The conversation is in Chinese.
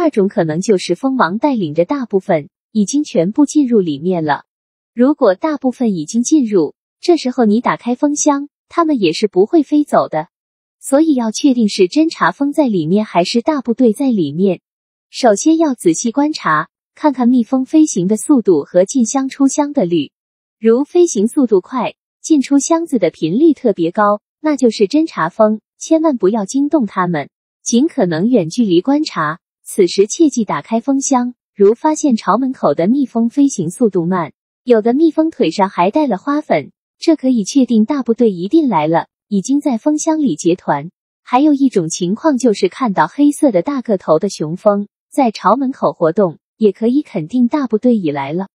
二种可能就是蜂王带领着大部分已经全部进入里面了。如果大部分已经进入，这时候你打开蜂箱，它们也是不会飞走的。所以要确定是侦察蜂在里面还是大部队在里面，首先要仔细观察，看看蜜蜂飞行的速度和进箱出箱的率。如飞行速度快，进出箱子的频率特别高，那就是侦察蜂，千万不要惊动它们，尽可能远距离观察。此时切记打开蜂箱，如发现巢门口的蜜蜂飞行速度慢，有的蜜蜂腿上还带了花粉，这可以确定大部队一定来了，已经在蜂箱里结团。还有一种情况就是看到黑色的大个头的雄蜂在巢门口活动，也可以肯定大部队已来了。